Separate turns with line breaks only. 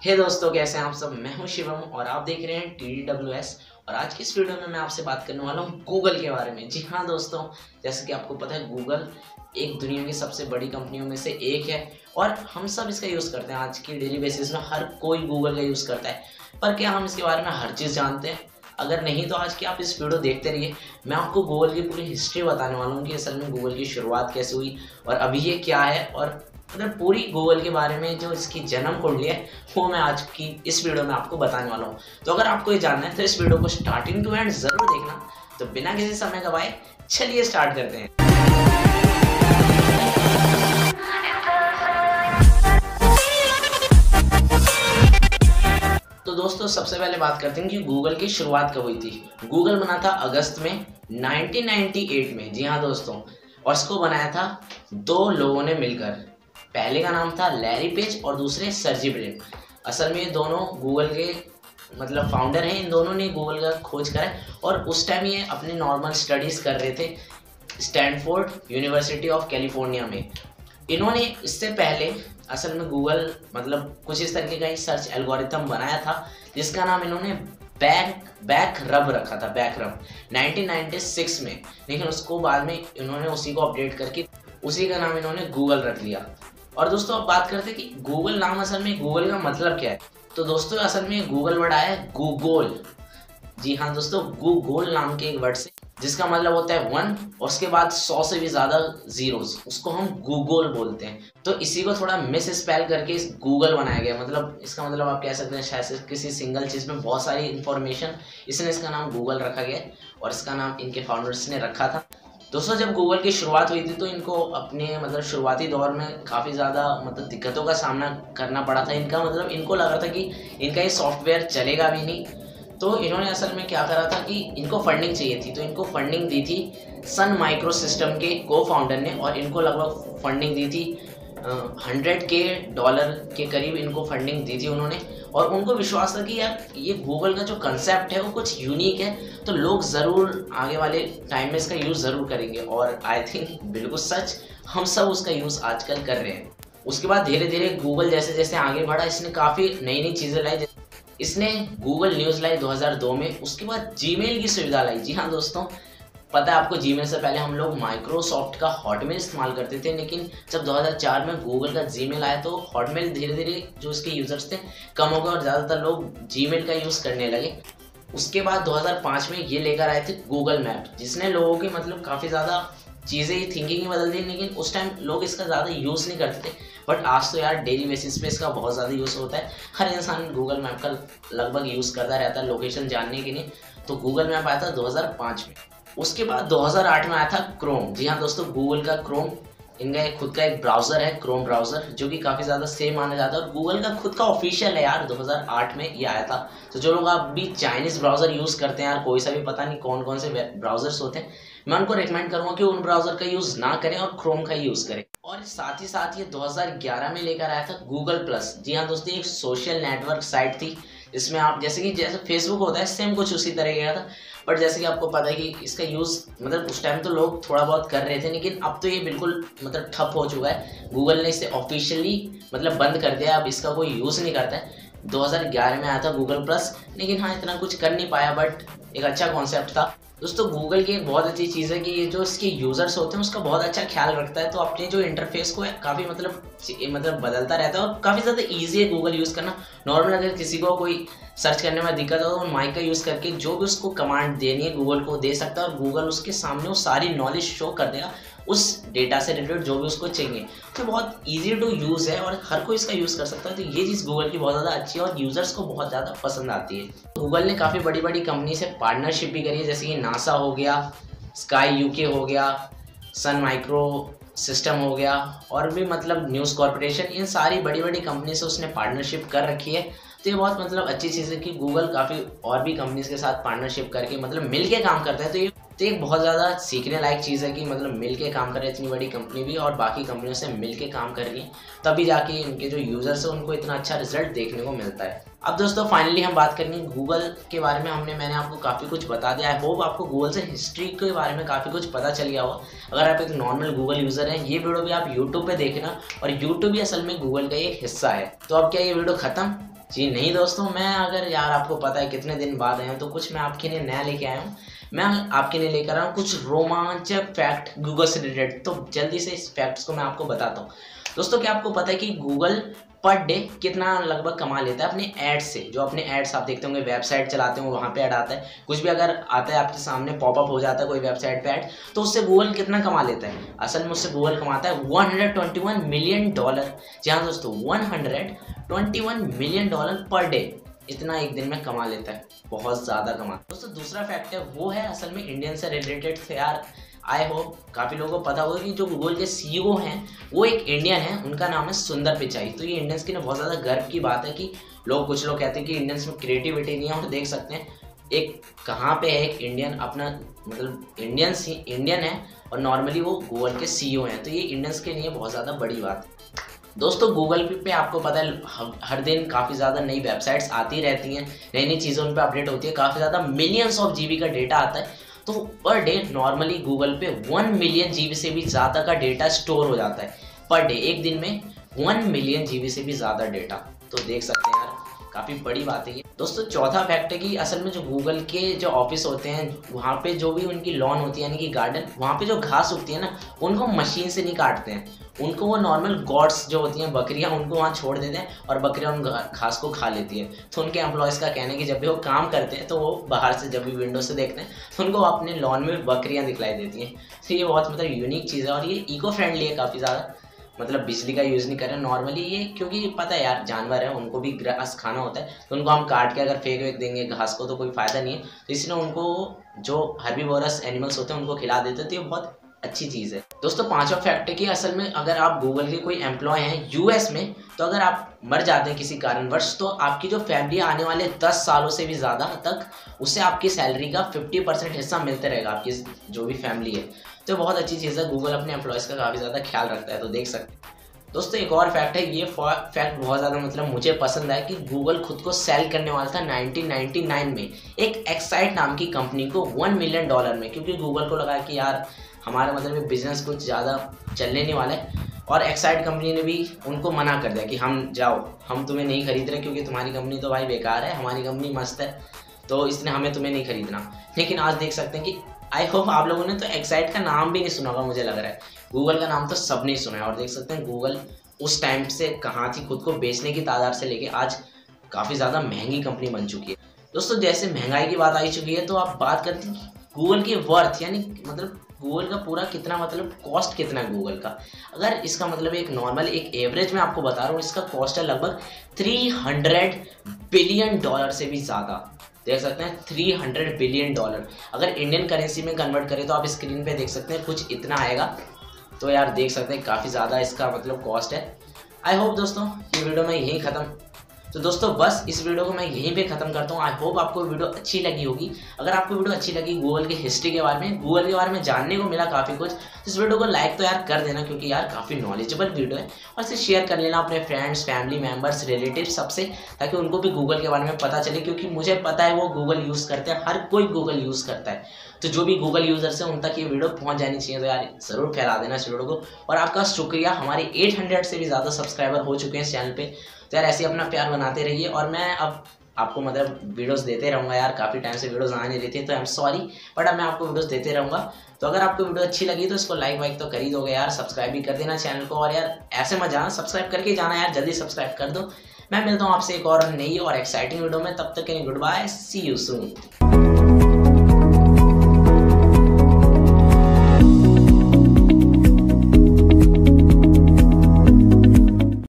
हे दोस्तों, कैसे हैं आप सब। मैं हूं शिवम और आप देख रहे हैं TDWS। और आज की इस वीडियो में मैं आपसे बात करने वाला हूं गूगल के बारे में। जी हाँ दोस्तों, जैसे कि आपको पता है गूगल एक दुनिया की सबसे बड़ी कंपनियों में से एक है और हम सब इसका यूज़ करते हैं। आज की डेली बेसिस में हर कोई गूगल का यूज़ करता है। पर क्या हम इसके बारे में हर चीज़ जानते हैं? अगर नहीं तो आज की आप इस वीडियो देखते रहिए। मैं आपको गूगल की पूरी हिस्ट्री बताने वाला हूँ कि असल में गूगल की शुरुआत कैसे हुई और अभी ये क्या है, और मतलब पूरी गूगल के बारे में जो इसकी जन्म कुंडली है वो मैं आज की इस वीडियो में आपको बताने वाला हूँ। तो अगर आपको ये जानना है तो इस वीडियो को स्टार्टिंग टू एंड ज़रूर देखना। तो बिना किसी समय गवाए चलिए स्टार्ट करते हैं। तो दोस्तों, सबसे पहले बात करते हैं कि गूगल की शुरुआत कब हुई थी। गूगल बना था अगस्त में 1998 में। जी हाँ दोस्तों, और इसको बनाया था दो लोगों ने मिलकर। पहले का नाम था लैरी पेज और दूसरे सर्जी ब्रिन। असल में ये दोनों गूगल के मतलब फाउंडर हैं। इन दोनों ने गूगल का खोज करा और उस टाइम ये अपनी नॉर्मल स्टडीज़ कर रहे थे स्टैनफोर्ड यूनिवर्सिटी ऑफ कैलिफोर्निया में। इन्होंने इससे पहले असल में गूगल मतलब कुछ इस तरीके का एक सर्च एल्गोरिथम बनाया था जिसका नाम इन्होंने बैक रब रखा था, बैक रब 1996 में। लेकिन उसको बाद में इन्होंने उसी को अपडेट करके उसी का नाम इन्होंने गूगल रख लिया। और दोस्तों, अब बात करते हैं कि गूगल नाम असल में गूगल का मतलब क्या है। तो दोस्तों, असल में गूगल वर्ड आया है गूगोल। जी हाँ दोस्तों, गूगोल नाम के एक वर्ड से, जिसका मतलब होता है 1 और उसके बाद 100 से भी ज़्यादा जीरोस, उसको हम गूगल बोलते हैं। तो इसी को थोड़ा मिस स्पेल करके इस गूगल बनाया गया। मतलब इसका मतलब आप कह सकते हैं शायद से किसी सिंगल चीज़ में बहुत सारी इंफॉर्मेशन, इसने इसका नाम गूगल रखा गया और इसका नाम इनके फाउंडर्स ने रखा था। दोस्तों, जब गूगल की शुरुआत हुई थी तो इनको अपने मतलब शुरुआती दौर में काफ़ी ज़्यादा मतलब दिक्कतों का सामना करना पड़ा था। इनका मतलब इनको लगा था कि इनका ये सॉफ्टवेयर चलेगा भी नहीं। तो इन्होंने असल में क्या करा था कि इनको फंडिंग चाहिए थी, तो इनको फंडिंग दी थी सन माइक्रो सिस्टम के को फाउंडर ने। और इनको लगभग फंडिंग दी थी $100,000 के करीब इनको फंडिंग दी थी उन्होंने। और उनको विश्वास था कि यार ये गूगल का जो कंसेप्ट है वो कुछ यूनिक है, तो लोग ज़रूर आगे वाले टाइम में इसका यूज़ ज़रूर करेंगे। और आई थिंक बिल्कुल सच, हम सब उसका यूज़ आजकल कर रहे हैं। उसके बाद धीरे धीरे गूगल जैसे जैसे आगे बढ़ा, इसने काफ़ी नई नई चीज़ें लाई। इसने गूगल न्यूज़ लाई 2002 में। उसके बाद जीमेल की सुविधा लाई। जी हाँ दोस्तों, पता है आपको, जीमेल से पहले हम लोग माइक्रोसॉफ्ट का हॉटमेल इस्तेमाल करते थे। लेकिन जब 2004 में गूगल का जीमेल आया तो हॉटमेल धीरे धीरे जो इसके यूज़र्स थे कम हो गए और ज़्यादातर लोग जीमेल का यूज़ करने लगे। उसके बाद 2005 में ये लेकर आए थे गूगल मैप, जिसने लोगों की मतलब काफ़ी ज़्यादा चीज़ें ही थिंकिंग ही बदल दी। लेकिन उस टाइम लोग इसका ज़्यादा यूज़ नहीं करते थे, बट आज तो यार डेली बेसिस पे इसका बहुत ज़्यादा यूज़ होता है। हर इंसान गूगल मैप का लगभग यूज़ करता रहता है लोकेशन जानने के लिए। तो गूगल मैप आया था 2005 में। उसके बाद 2008 में आया था क्रोम। जी हाँ दोस्तों, गूगल का क्रोम, इनका खुद का एक ब्राउज़र है क्रोम ब्राउज़र, जो कि काफ़ी ज़्यादा सेम माना जाता है और गूगल का खुद का ऑफिशियल है यार। 2008 में ये आया था। तो जो लोग अभी चाइनीज़ ब्राउज़र यूज़ करते हैं यार, कोई सा भी पता नहीं कौन कौन से ब्राउज़र्स होते हैं, मैं उनको रिकमेंड करूँगा कि उन ब्राउज़र का यूज़ ना करें और क्रोम का यूज़ करें। और साथ ही साथ ये 2011 में लेकर आया था गूगल प्लस। जी हाँ दोस्तों, एक सोशल नेटवर्क साइट थी जिसमें आप जैसे फेसबुक होता है सेम कुछ उसी तरह का था। बट जैसे कि आपको पता है कि इसका यूज़ मतलब उस टाइम तो लोग थोड़ा बहुत कर रहे थे, लेकिन अब तो ये बिल्कुल मतलब ठप हो चुका है। गूगल ने इसे ऑफिशियली मतलब बंद कर दिया, अब इसका कोई यूज़ नहीं करता है। 2011 में आया था गूगल प्लस, लेकिन हाँ इतना कुछ कर नहीं पाया, बट एक अच्छा कॉन्सेप्ट था। दोस्तों, गूगल की एक बहुत अच्छी चीज़ है कि ये जो इसके यूज़र्स होते हैं उसका बहुत अच्छा ख्याल रखता है। तो अपने जो इंटरफेस को है काफ़ी मतलब बदलता रहता है और काफ़ी ज़्यादा ईजी है गूगल यूज़ करना। नॉर्मल अगर किसी को कोई सर्च करने में दिक्कत हो तो माइक का यूज़ करके जो भी उसको कमांड देनी है गूगल को दे सकता है और गूगल उसके सामने वो सारी नॉलेज शो कर देगा उस डेटा से रिलेटेड जो भी उसको चाहिए। तो बहुत इजी टू यूज़ है और हर कोई इसका यूज़ कर सकता है। तो ये चीज़ गूगल की बहुत ज़्यादा अच्छी है और यूज़र्स को बहुत ज़्यादा पसंद आती है। गूगल ने काफ़ी बड़ी बड़ी कंपनी से पार्टनरशिप भी करी है, जैसे कि नासा हो गया, स्काई यूके हो गया, सन माइक्रो सिस्टम हो गया और भी मतलब न्यूज़ कॉर्पोरेशन, इन सारी बड़ी बड़ी कंपनी से उसने पार्टनरशिप कर रखी है। तो ये बहुत मतलब अच्छी चीज़ है कि गूगल काफ़ी और भी कंपनीज के साथ पार्टनरशिप करके मतलब मिल के काम करता है। तो एक बहुत ज़्यादा सीखने लायक चीज़ है कि मतलब मिल के काम कर रहे हैं इतनी बड़ी कंपनी भी और बाकी कंपनियों से मिल के काम कर रही है, तभी जाके इनके जो यूज़र्स हैं उनको इतना अच्छा रिजल्ट देखने को मिलता है। अब दोस्तों, फाइनली हम बात करेंगे गूगल के बारे में। मैंने आपको काफ़ी कुछ बता दिया। आई होप आपको गूगल से हिस्ट्री के बारे में काफ़ी कुछ पता चल गया होगा। अगर आप एक नॉर्मल गूगल यूज़र हैं, ये वीडियो भी आप यूट्यूब पे देखना, और यूट्यूब भी असल में गूगल का एक हिस्सा है। तो अब क्या ये वीडियो ख़त्म? जी नहीं दोस्तों, मैं अगर यार आपको पता है कितने दिन बाद आया हूँ तो कुछ मैं आपके लिए नया लेके आया हूँ। मैं आपके लिए लेकर आया हूँ कुछ रोमांचक फैक्ट गूगल से रिलेटेड। तो जल्दी से इस फैक्ट्स को मैं आपको बताता हूँ। दोस्तों क्या आपको पता है कि गूगल पर डे कितना लगभग कमा लेता है अपने एड्स से? जो अपने एड्स आप देखते होंगे, वेबसाइट चलाते हो वहाँ पे ऐड आता है, कुछ भी अगर आता है आपके सामने पॉपअप हो जाता है कोई वेबसाइट पे ऐड, तो उससे गूगल कितना कमा लेता है? असल में उससे गूगल कमाता है $121 मिलियन। जी हाँ दोस्तों, $121 मिलियन पर डे, इतना एक दिन में कमा लेता है। बहुत ज़्यादा कमा। दोस्तों दूसरा फैक्ट है वो है असल में इंडियन से रिलेटेड थे यार। आई होप काफ़ी लोगों को पता होगा कि जो गूगल के सीईओ हैं वो एक इंडियन है, उनका नाम है सुंदर पिचाई। तो ये इंडियंस की ना बहुत ज़्यादा गर्व की बात है कि कुछ लोग कहते हैं कि इंडियंस में क्रिएटिविटी नहीं है। और देख सकते हैं एक कहाँ पे है एक इंडियन, अपना मतलब इंडियन है और नॉर्मली वो गूगल के सीईओ हैं। तो ये इंडियंस के लिए बहुत ज़्यादा बड़ी बात है। दोस्तों गूगल पे आपको पता है हर दिन काफ़ी ज़्यादा नई वेबसाइट्स आती रहती हैं, नई नई चीज़ें उन पर अपडेट होती है, काफ़ी ज़्यादा मिलियंस ऑफ जीबी का डेटा आता है। तो पर डे नॉर्मली गूगल पे 1 मिलियन जीबी से भी ज़्यादा का डेटा स्टोर हो जाता है पर डे। एक दिन में 1 मिलियन जीबी से भी ज़्यादा डेटा, तो देख सकते हैं यार काफ़ी बड़ी बात है ये। दोस्तों चौथा फैक्ट है कि असल में जो गूगल के जो ऑफिस होते हैं वहाँ पे जो भी उनकी लॉन होती है यानी कि गार्डन, वहाँ पे जो घास उगती है ना उनको मशीन से नहीं काटते हैं, उनको वो नॉर्मल गॉड्स जो होती हैं बकरियाँ उनको वहाँ छोड़ देते हैं और बकरियाँ उन घास को खा लेती है। तो उनके एम्प्लॉयज़ का कहना है कि जब भी वो काम करते हैं तो वो बाहर से जब भी विंडो से देखते हैं तो उनको अपने लॉन में बकरियाँ दिखलाई देती हैं। तो ये बहुत मतलब यूनिक चीज़ है और ये इको फ्रेंडली है काफ़ी ज़्यादा, मतलब बिजली का यूज़ नहीं कर रहे नॉर्मली ये, क्योंकि पता है यार जानवर है उनको भी घास खाना होता है। तो उनको हम काट के अगर फेंक वेक देंगे घास को तो कोई फ़ायदा नहीं है। तो इसलिए उनको जो हर्बीवोरस एनिमल्स होते हैं उनको खिला देते हैं। तो ये बहुत अच्छी चीज़ है। दोस्तों पांचवा फैक्ट है कि असल में अगर आप गूगल के कोई एम्प्लॉय हैं यूएस में, तो अगर आप मर जाते हैं किसी कारणवश तो आपकी जो फैमिली आने वाले 10 सालों से भी ज़्यादा तक उससे आपकी सैलरी का 50% हिस्सा मिलते रहेगा आपकी जो भी फैमिली है। तो बहुत अच्छी चीज़ है, गूगल अपने एम्प्लॉयज़ का काफ़ी ज़्यादा ख्याल रखता है। तो देख सकते हैं दोस्तों एक और फैक्ट है, ये फैक्ट बहुत ज़्यादा मतलब मुझे पसंद है कि गूगल खुद को सेल करने वाला था 1999 में एक एक्साइट नाम की कंपनी को $1 मिलियन में, क्योंकि गूगल को लगा कि यार हमारा मतलब ये बिजनेस कुछ ज़्यादा चलने नहीं वाला है। और एक्साइट कंपनी ने भी उनको मना कर दिया कि हम जाओ, हम तुम्हें नहीं खरीद रहे क्योंकि तुम्हारी कंपनी तो भाई बेकार है, हमारी कंपनी मस्त है, तो इसलिए हमें तुम्हें नहीं खरीदना। लेकिन आज देख सकते हैं कि आई होप आप लोगों ने तो एक्साइट का नाम भी नहीं सुना होगा, मुझे लग रहा है गूगल का नाम तो सब नहीं सुना है। और देख सकते हैं गूगल उस टाइम से कहाँ थी, खुद को बेचने की तादाद से लेके आज काफ़ी ज़्यादा महंगी कंपनी बन चुकी है। दोस्तों जैसे महंगाई की बात आई चुकी है तो आप बात करते हैं गूगल की वर्थ, यानी मतलब गूगल का पूरा कितना मतलब कॉस्ट कितना है गूगल का। अगर इसका मतलब एक नॉर्मल एक एवरेज में आपको बता रहा हूँ, इसका कॉस्ट है लगभग $300 बिलियन से भी ज़्यादा। देख सकते हैं $300 बिलियन। अगर इंडियन करेंसी में कन्वर्ट करें तो आप स्क्रीन पे देख सकते हैं कुछ इतना आएगा। तो यार देख सकते हैं काफ़ी ज़्यादा इसका मतलब कॉस्ट है। आई होप दोस्तों ये वीडियो मैं यहीं ख़त्म, तो दोस्तों बस इस वीडियो को मैं यहीं पे ख़त्म करता हूँ। आई होप आपको वीडियो अच्छी लगी होगी। अगर आपको वीडियो अच्छी लगी, गूगल की हिस्ट्री के बारे में, गूगल के बारे में जानने को मिला काफ़ी कुछ, तो इस वीडियो को लाइक तो यार कर देना क्योंकि यार काफ़ी नॉलेजेबल वीडियो है। और इसे शेयर कर लेना अपने फ्रेंड्स, फैमिली मेम्बर्स, रिलेटिव सबसे, ताकि उनको भी गूगल के बारे में पता चले। क्योंकि मुझे पता है वो गूगल यूज़ करते हैं, हर कोई गूगल यूज़ करता है, तो जो भी गूगल यूज़र्स हैं उन तक ये वीडियो पहुंच जानी चाहिए। तो यार ज़रूर फैला देना इस वीडियो को। और आपका शुक्रिया, हमारे 800 से भी ज़्यादा सब्सक्राइबर हो चुके हैं इस चैनल पे। तो यार ऐसे अपना प्यार बनाते रहिए और मैं अब आपको मतलब वीडियोस देते रहूँगा। यार काफ़ी टाइम से वीडियोस आ नहीं रही थी तो आई एम सॉरी, बट अब मैं आपको वीडियोस देते रहूँगा। तो अगर आपको वीडियो अच्छी लगी तो इसको लाइक वाइक तो कर ही दोगे यार, सब्सक्राइब भी कर देना चैनल को। और यार ऐसे मत जाना, सब्सक्राइब करके जाना यार, जल्दी सब्सक्राइब कर दो। मैं मिलता हूँ आपसे एक और नई और एक्साइटिंग वीडियो में, तब तक के लिए goodbye, see you soon.